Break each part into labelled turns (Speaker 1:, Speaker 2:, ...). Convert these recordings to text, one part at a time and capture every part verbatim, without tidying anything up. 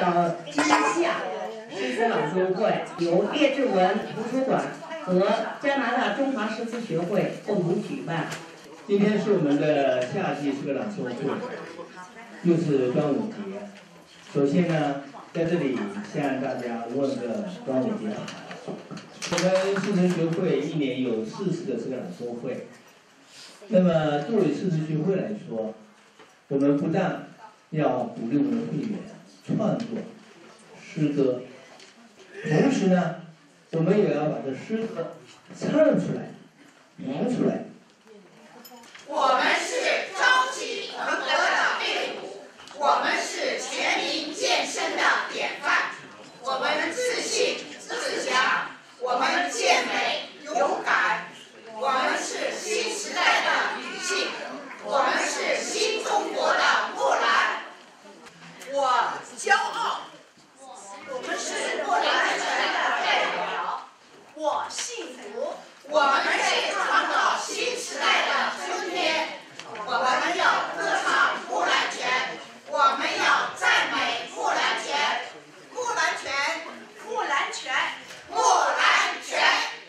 Speaker 1: 到今夏诗词朗诵会，由列治文图书馆和加拿大中华诗词学会共同举办。
Speaker 2: 今天是我们的夏季诗歌朗诵会，又是端午节。首先呢，在这里向大家问个端午节好。我们诗词学会一年有四次的诗歌朗诵会。那么作为诗词学会来说，我们不但要鼓励我们的会员创作诗歌，同时呢，我们也要把这诗歌唱出来、读出来。
Speaker 3: 我们是召集腾格的队伍，我们是全民健身的典范，我们自信自强，我们健美勇敢，我们是新时代的女性，我们是新中国的木兰。我骄傲，我们是木兰人的代表。我幸福，我们是创造新时代的春天。我们要歌唱木兰拳，我们要赞美木兰拳，木兰拳，木兰拳，木兰拳。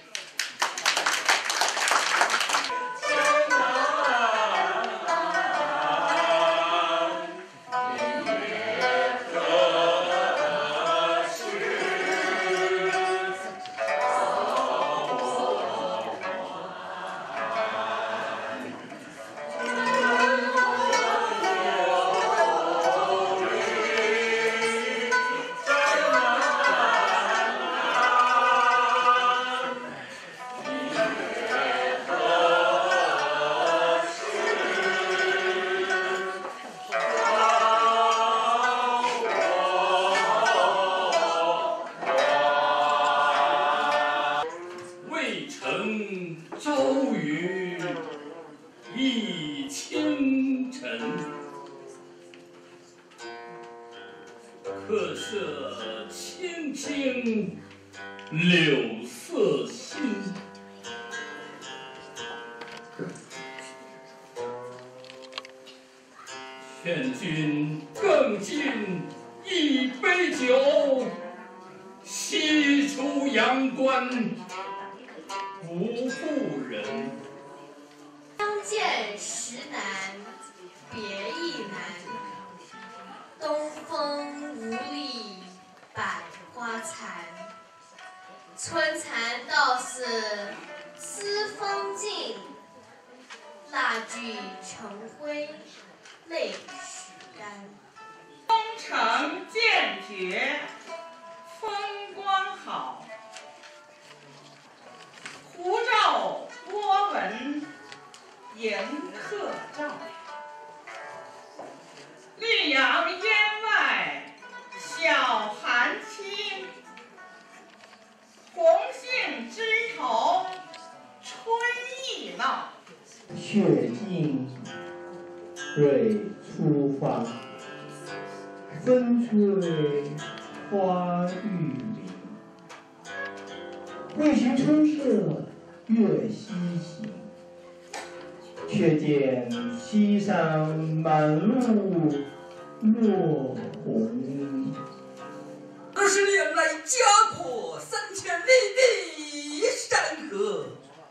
Speaker 4: 周瑜忆倾城，客舍青青柳色新。劝君更尽一杯酒，西出阳关无故人。
Speaker 5: 相见时难别亦难，东风无力百花残。春蚕到死丝风尽，蜡炬成灰泪始干。
Speaker 6: 功成剑绝风光好，胡照波纹迎客照。绿杨烟外晓寒清，红杏枝头春意闹。
Speaker 2: 雪尽蕊初发，风吹花欲零。未寻春色月西行，却见西山满路落红衣。
Speaker 7: 二十年来家国三千里的山河，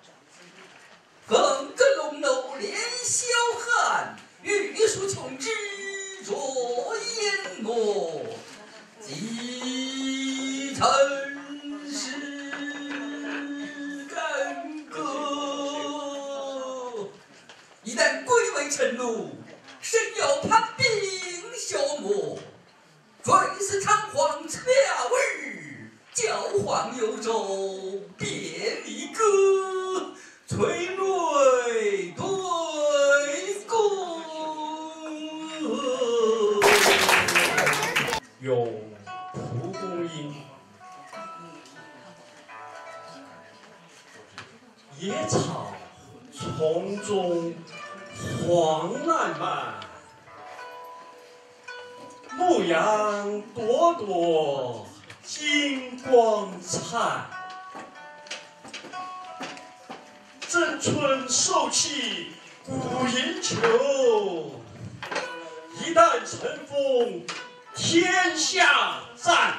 Speaker 7: 风格龙楼连霄汉，玉树琼枝若烟墨，几尘世干戈。一旦归为尘土，身要攀冰消磨。追思长黄茶味，教皇幽州别离歌，催泪对歌。
Speaker 4: 有蒲公英，野草丛中黄烂漫，牧羊朵朵金光灿。正春受气古银球，一旦乘风天下赞。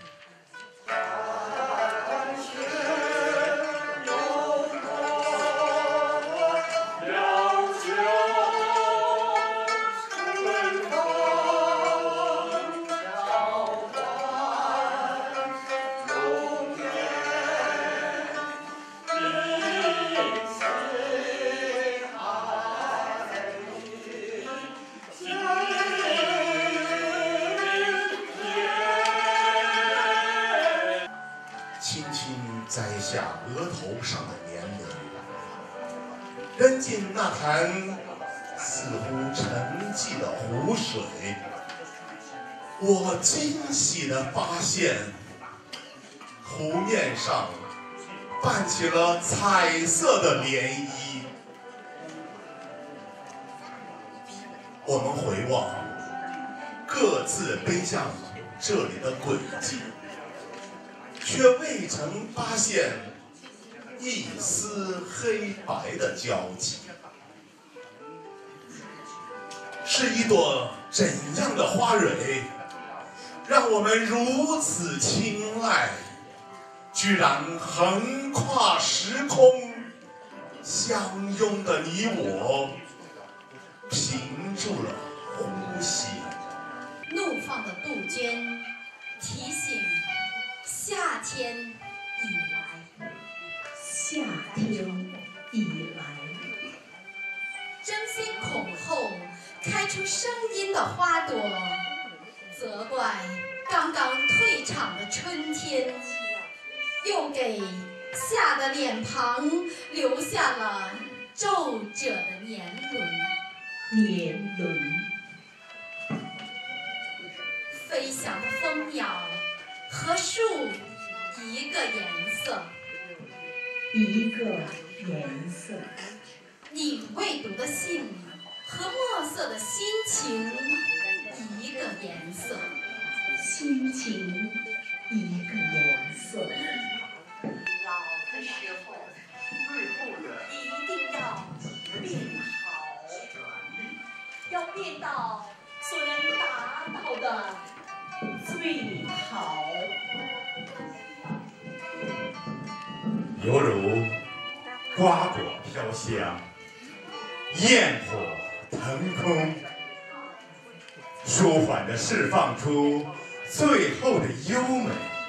Speaker 8: 轻轻摘下额头上的年轮，扔进那潭似乎沉寂的湖水。我惊喜地发现，湖面上泛起了彩色的涟漪。我们回望，各自奔向这里的轨迹，却未曾发现一丝黑白的交集。是一朵怎样的花蕊，让我们如此青睐，居然横跨时空，相拥的你我，屏住了呼吸。
Speaker 5: 怒放的杜鹃提醒夏天已来，
Speaker 1: 夏天已来，
Speaker 5: 争先恐后开出声音的花朵，责怪刚刚退场的春天，又给夏的脸庞留下了皱褶的年轮。
Speaker 1: 年轮，
Speaker 5: 飞翔的蜂鸟和树一个颜色，
Speaker 1: 一个颜色，
Speaker 5: 你未读的信和墨色的心情一个颜色，
Speaker 1: 心情一个颜色。
Speaker 9: 老的时候，一定要变好，要变到所能达到的最好。
Speaker 8: 犹如瓜果飘香，焰火腾空，舒缓地释放出最后的优美，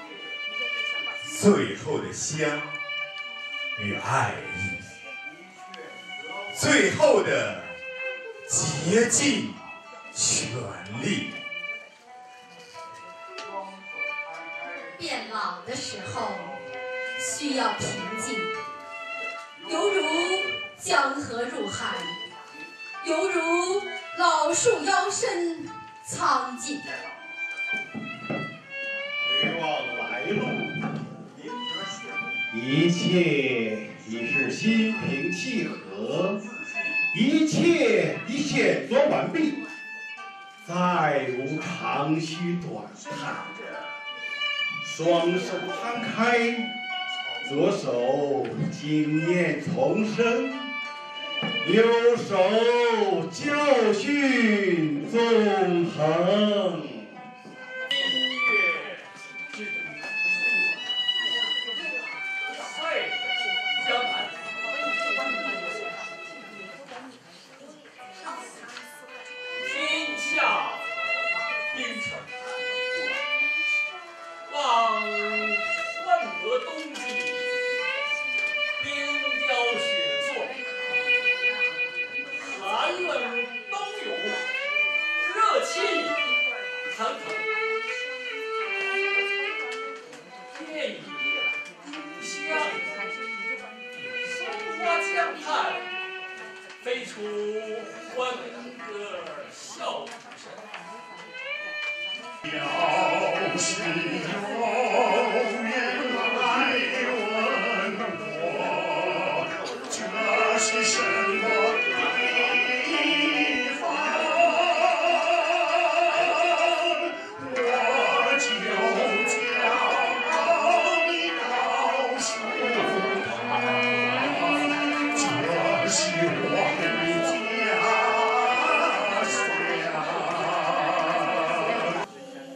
Speaker 8: 最后的香与爱意，最后的竭尽全力。
Speaker 5: 变老的时候需要平静，犹如江河入海，犹如老树腰身苍劲。
Speaker 10: 回望来路，一切已是心平气和，一切已显作完毕，再无长吁短叹。双手摊开，左手经验丛生，右手教训纵横。
Speaker 4: 天下冰城，望万德冬季，冰雕雪作，寒冷冬永，热气腾腾。夜已异乡，松花江畔，飞出欢歌笑语声。
Speaker 8: 要是有缘来问我，这是什么地方？我就叫你告诉他，这是我的家乡。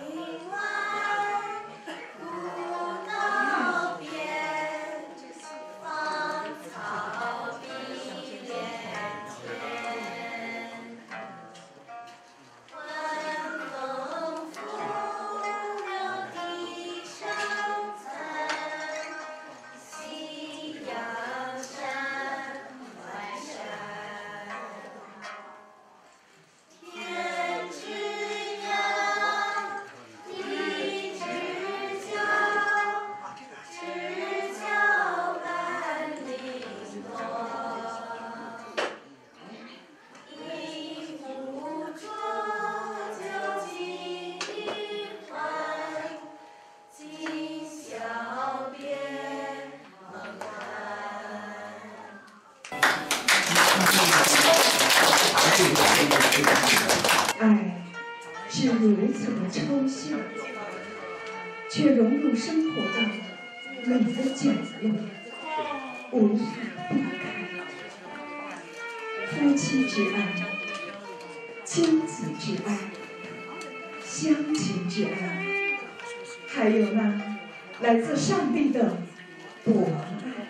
Speaker 11: 爱是如此的抽象，却融入生活的每个角落，无法避开。夫妻之爱，亲子之爱，乡亲之爱，还有那来自上帝的博爱。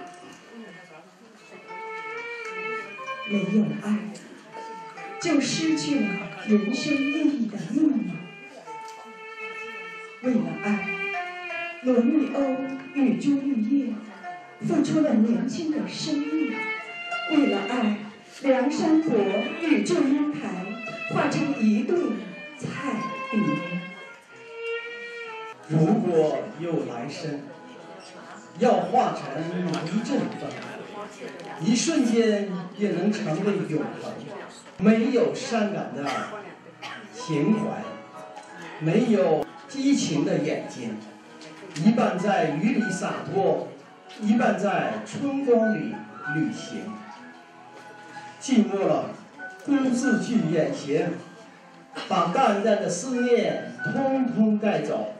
Speaker 11: 没有爱，就失去了人生意义的意义。为了爱，罗密欧与朱丽叶付出了年轻的生命；为了爱，梁山伯与祝英台化成一对彩蝶。
Speaker 2: 如果有来生，要化成一阵风，一瞬间也能成为永恒。没有伤感的情怀，没有激情的眼睛，一半在雨里洒脱，一半在春光里旅行。寂寞了，孤自去远行，把淡淡的思念通通带走。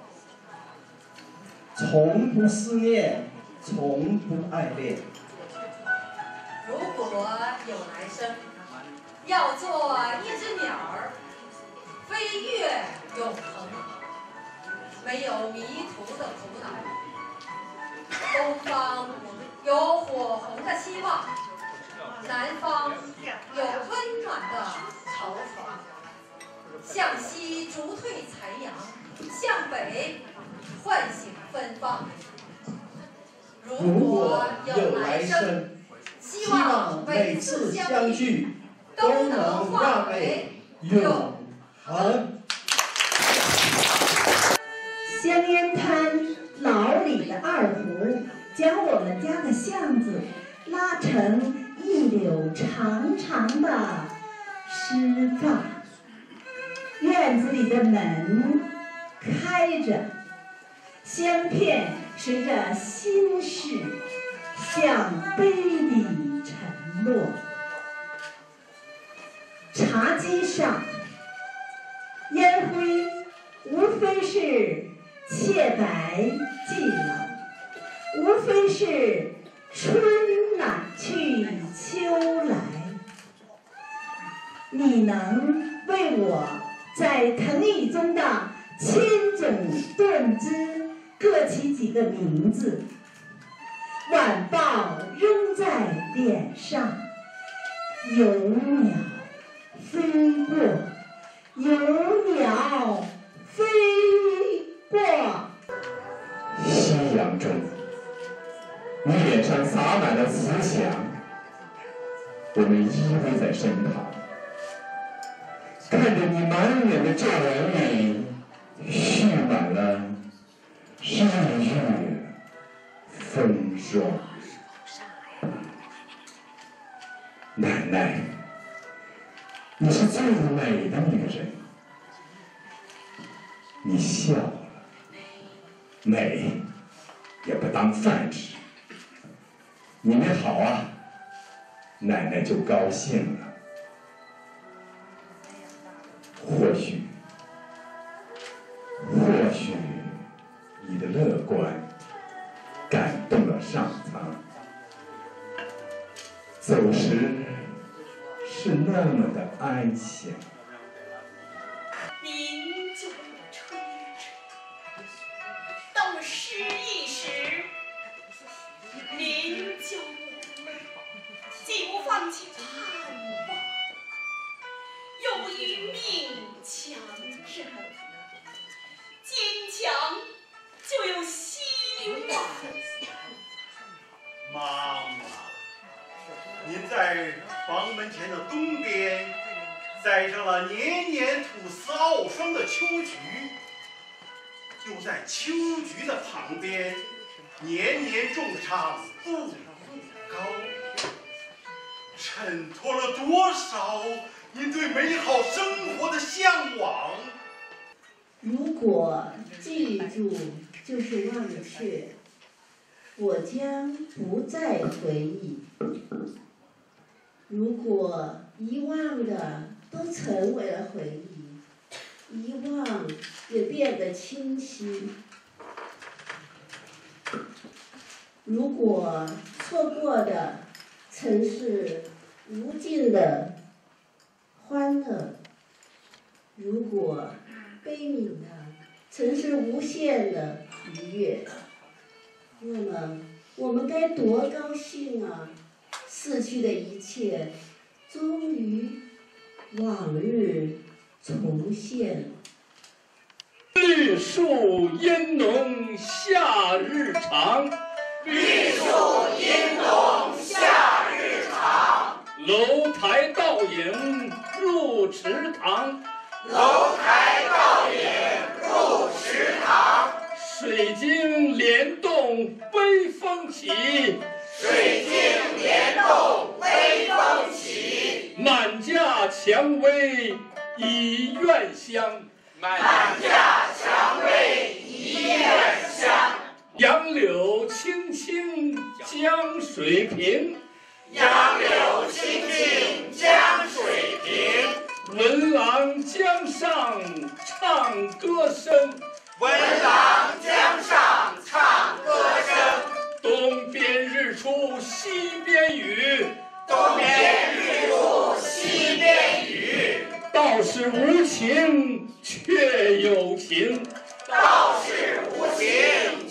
Speaker 2: 从不思念，从不爱恋。
Speaker 5: 如果有来生，要做一只鸟儿，飞越永恒，没有迷途的苦恼。东方有火红的希望，南方有温暖的惆怅。向西逐退残阳，向北唤醒芬芳。如果有来生，希望每次相聚都能化为永恒。
Speaker 11: 香烟滩老李的二胡将我们家的巷子拉成一绺长长的诗发，院子里的门开着，香片随着心事向杯底沉落。茶几上烟灰无非是妾白寂冷，无非是春暖去秋来。你能为我在藤椅中的千种断枝各起几个名字，晚报扔在脸上，有鸟飞过，有鸟飞过。
Speaker 10: 夕阳中，你脸上洒满了慈祥，我们依偎在身旁，看着你满脸的皱纹里蓄满了日月风霜。奶奶，你是最美的女人，你笑了，美也不当饭吃。你们好啊，奶奶就高兴了。或许，或许你的乐观感动了上苍，走时是那么的安详。
Speaker 9: 您就吹着，等失意时，您就既不放弃盼望，又不与命强争，坚强就有希望。
Speaker 12: 妈妈，您在房门前的东边栽上了年年吐丝傲霜的秋菊，又在秋菊的旁边年年种上步步高，衬托了多少您对美好生活的向往。
Speaker 11: 如果记住就是忘却，我将不再回忆。 如果遗忘的都成为了回忆，遗忘也变得清晰。如果错过的曾是无尽的欢乐，如果悲悯的曾是无限的愉悦，那么我们该多高兴啊！逝去的一切，终于往日重现。
Speaker 4: 绿树阴浓夏日长，
Speaker 3: 绿树阴浓夏日长。
Speaker 4: 楼台倒影入池塘，
Speaker 3: 楼台倒影入池塘。
Speaker 4: 水晶帘动微风起，
Speaker 3: 水晶帘动微风起。
Speaker 4: 满架蔷薇一院香，
Speaker 3: 满架蔷薇一院香。
Speaker 4: 杨柳青青江水平，
Speaker 3: 杨柳青青江水平。
Speaker 4: 闻郎江上唱歌声，
Speaker 3: 闻郎江上唱歌声。
Speaker 4: 东边日出西边雨，
Speaker 3: 东边日出西边雨。
Speaker 4: 道是无情却有情，
Speaker 3: 道是无情